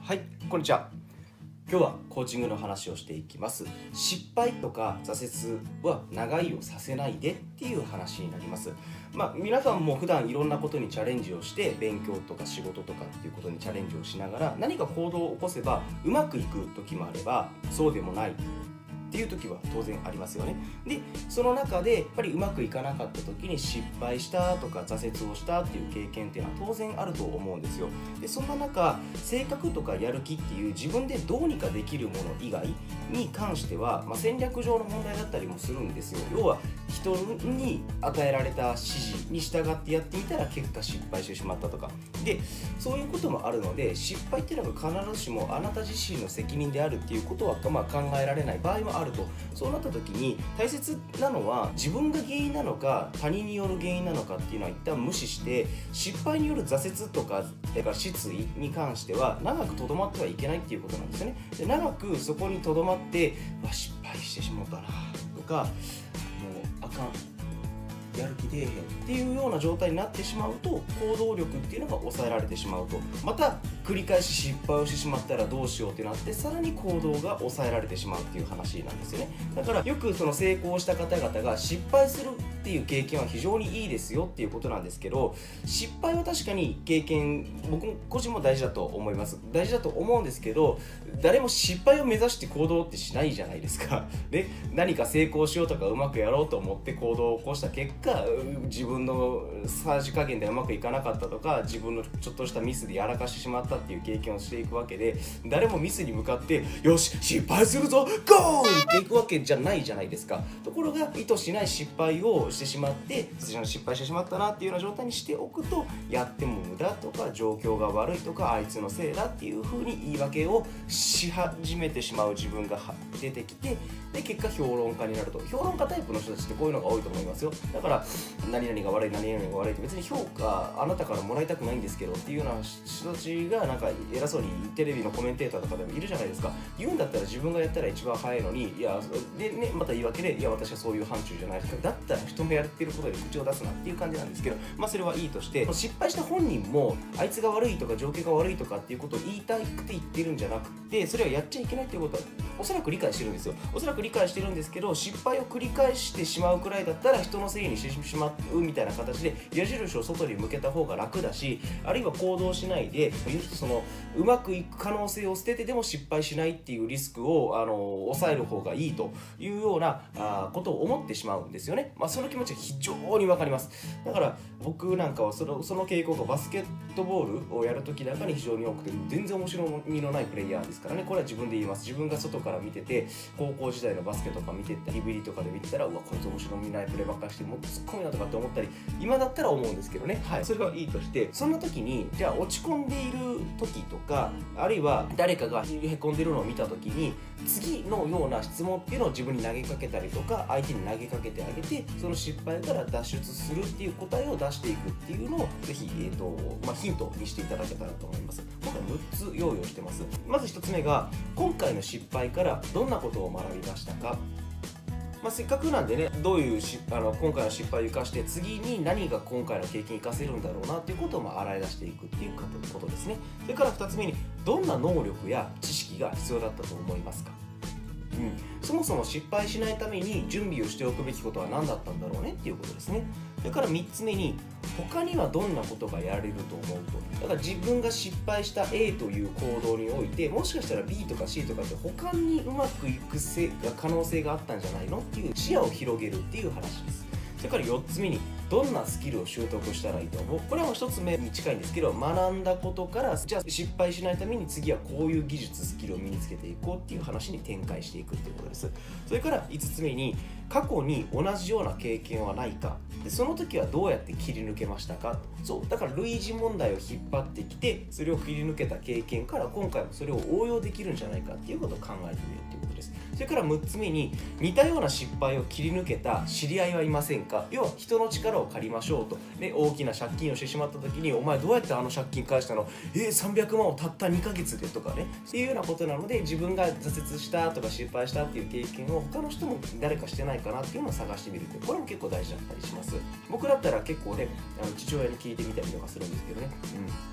はい、こんにちは。今日はコーチングの話をしていきます。失敗とか挫折は長居をさせないでっていう話になります。皆さんも普段いろんなことにチャレンジをして勉強とか仕事とかっていうことにチャレンジをしながら何か行動を起こせばうまくいく時もあればそうでもないっていう時は当然ありますよね。で、その中でやっぱりうまくいかなかった時に失敗したとか挫折をしたっていう経験っていうのは当然あると思うんですよ。で、そんな中、性格とかやる気っていう自分でどうにかできるもの以外に関しては、戦略上の問題だったりもするんですよ。要は人に与えられた指示に従ってやってみたら結果失敗してしまったとかで、そういうこともあるので、失敗っていうのが必ずしもあなた自身の責任であるっていうことは考えられない場合もあると。そうなった時に大切なのは自分が原因なのか他人による原因なのかっていうのは一旦無視して、失敗による挫折とか失意に関しては長くとどまってはいけないっていうことなんですよね。で、長くそこにとどまって失敗してしまったなとか、もうあかん、やる気出えへんっていうような状態になってしまうと行動力っていうのが抑えられてしまうと、また繰り返し失敗をしてしまったらどうしようってなってさらに行動が抑えられてしまうっていう話なんですよね。だからよくその成功した方々が失敗するっていう経験は非常にいいですよっていうことなんですけど、失敗は確かに経験、僕個人も大事だと思います。大事だと思うんですけど、誰も失敗を目指して行動ってしないじゃないですか。で、何か成功しようとかうまくやろうと思って行動を起こした結果、自分のさじ加減でうまくいかなかったとか、自分のちょっとしたミスでやらかしてしまったっていう経験をしていくわけで、誰もミスに向かってよし失敗するぞゴーっていくわけじゃないじゃないですか。ところが意図しない失敗をしてしまって、失敗してしまったなっていうような状態にしておくと、やっても無駄とか状況が悪いとかあいつのせいだっていう風に言い訳をし始めてしまう自分が出てきて、で結果評論家になると。評論家タイプの人たちってこういうのが多いと思いますよ。だから何々が悪い何々が悪いって別に評価あなたからもらいたくないんですけどっていうような人たちがなんか偉そうにテレビのコメンテーターとかでもいるじゃないですか。言うんだったら自分がやったら一番早いのに、いやでね、また言い訳で、いや私はそういう範疇じゃないですか、だったら人のやってることで口を出すなっていう感じなんですけど、それはいいとして、失敗した本人もあいつが悪いとか状況が悪いとかっていうことを言いたくて言ってるんじゃなくて、それはやっちゃいけないっていうことはおそらく理解してるんですよ。おそらく理解してるんですけど、失敗を繰り返してしまうくらいだったら人のせいにしてしまうみたいな形で矢印を外に向けた方が楽だし、あるいは行動しないでうまくいく可能性を捨ててでも失敗しないっていうリスクを抑える方がいいというようなことを思ってしまうんですよね。その気持ちは非常に分かります。だから僕なんかはその傾向がバスケットボールをやるときなんかに非常に多くて、全然面白みのないプレイヤーですからね。これは自分で言います。自分が外から見てて、高校時代のバスケとか見てたり DVD とかで見てたら、うわこいつ面白みないプレーばっかりしてもっと突っ込みなとかって思ったり今だったら思うんですけどね。はい、それはいいとして、そんな時にじゃあ落ち込んでいる時とか、あるいは誰かがへこんでるのを見た時に次のような質問っていうのを自分に投げかけたりとか、相手に投げかけてあげて、その失敗から脱出するっていう答えを出していくっていうのをぜひ、ヒントにしていただけたらと思います。今回6つ用意をしてます。まず1つ目が、今回の失敗からどんなことを学びましたか。せっかくなんでね、どういう今回の失敗を生かして次に何が今回の経験を生かせるんだろうなっていうことを洗い出していくっていうことですね。それから2つ目に、どんな能力や知識が必要だったと思いますか。そもそも失敗しないために準備をしておくべきことは何だったんだろうねっていうことですね。それから3つ目に、他にはどんなことがやられると思うと。だから自分が失敗した A という行動において、もしかしたら B とか C とかって他にうまくいく可能性があったんじゃないのっていう視野を広げるっていう話です。それから4つ目に、どんなスキルを習得したらいいと思う。これはもう1つ目に近いんですけど、学んだことから、じゃあ失敗しないために次はこういう技術スキルを身につけていこうっていう話に展開していくっていうことです。それから5つ目に、過去に同じような経験はないか、でその時はどうやって切り抜けましたか。そうだから、類似問題を引っ張ってきて、それを切り抜けた経験から今回もそれを応用できるんじゃないかっていうことを考えてみるっていうことです。それから6つ目に、似たような失敗を切り抜けた知り合いはいませんか。要は人の力を借りましょうと。で、大きな借金をしてしまった時に、お前どうやってあの借金返したの、300万をたった2ヶ月でとかね、っていうようなことなので、自分が挫折したとか失敗したっていう経験を他の人も誰かしてないかなっていうのを探してみるって、これも結構大事だったりします。僕だったら結構ね、父親に聞いてみたりとかするんですけどね。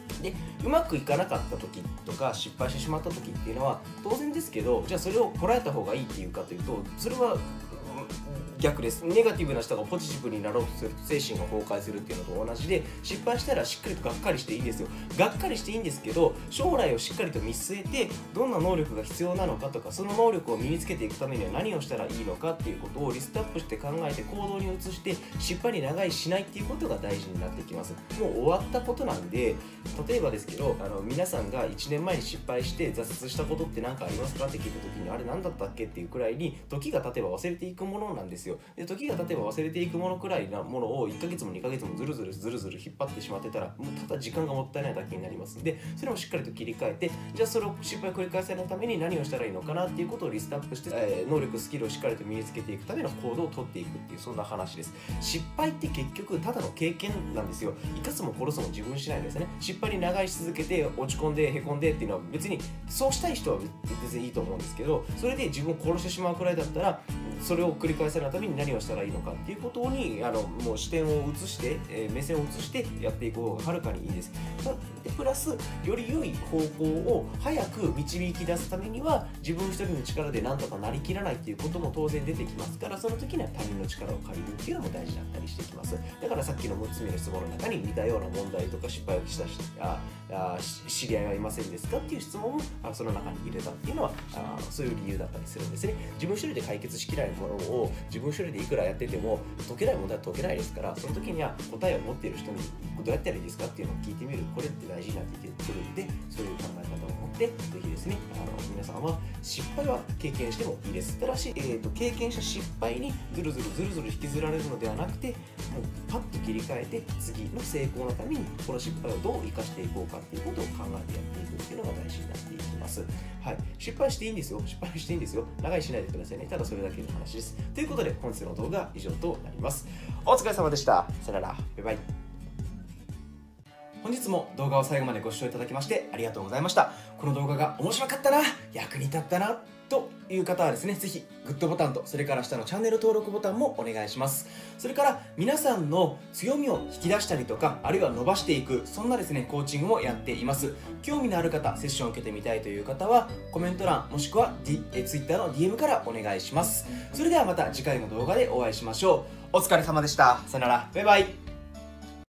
でうまくいかなかった時とか失敗してしまった時っていうのは当然ですけど、じゃあそれをこらえた方がいいっていうかというと、それは逆です。ネガティブな人がポジティブになろうとすると精神が崩壊するっていうのと同じで、失敗したらしっかりとがっかりしていいんですよ。がっかりしていいんですけど、将来をしっかりと見据えてどんな能力が必要なのかとか、その能力を身につけていくためには何をしたらいいのかっていうことをリストアップして考えて行動に移して、失敗に長居しないっていうことが大事になってきます。もう終わったことなんで、例えばですけど、皆さんが1年前に失敗して挫折したことって何かありますかって聞いた時に、あれ何だったっけっていうくらいに時が経てば忘れていくものなんですよ。で時が経てば忘れていくものくらいなものを1ヶ月も2ヶ月もずるずる引っ張ってしまってたら、もうただ時間がもったいないだけになりますので、それもしっかりと切り替えて、じゃあそれを失敗を繰り返さないために何をしたらいいのかなっていうことをリストアップして、能力スキルをしっかりと身につけていくための行動をとっていくっていう、そんな話です。失敗って結局ただの経験なんですよ。生かすも殺すも自分しないんですね。失敗に長居し続けて落ち込んでへこんでっていうのは、別にそうしたい人は全然いいと思うんですけど、それで自分を殺してしまうくらいだったら、それを繰り返さないために何をしたらいいのかっていうことにもう視点を移して、目線を移してやっていく方がはるかにいいです。でプラスより良い方向を早く導き出すためには、自分一人の力で何とかなりきらないっていうことも当然出てきますから、その時には他人の力を借りるっていうのも大事だったりしてきます。だからさっきの6つ目の質問の中に似たような問題とか失敗をした知り合いはいませんですかっていう質問をその中に入れたっていうのはそういう理由だったりするんですね。自分一人で解決しきらないものを自分一人でいくらやってても解けない問題は解けないですから、その時には答えを持っている人にどうやったらいいですかっていうのを聞いてみる、これって大事になってくるんで、そういう考え方を持ってぜひですね、皆さんは失敗は経験してもいいです。ただし、経験した失敗にずるずる引きずられるのではなくて、もうパッと切り替えて次の成功のためにこの失敗をどう生かしていこうかっていうことを考えてやっていくっていうのが大事になっていきます。はい、失敗していいんですよ。失敗していいんですよ。長居しないでくださいね。ただそれだけの話です。ということで本日の動画は以上となります。お疲れ様でした。さよなら。バイバイ。本日も動画を最後までご視聴いただきましてありがとうございました。この動画が面白かったな、役に立ったなという方はですね、ぜひグッドボタンと、それから下のチャンネル登録ボタンもお願いします。それから皆さんの強みを引き出したりとか、あるいは伸ばしていく、そんなですねコーチングもやっています。興味のある方、セッションを受けてみたいという方はコメント欄もしくは、Twitter の DM からお願いします。それではまた次回の動画でお会いしましょう。お疲れ様でした。さよなら。バイバイ。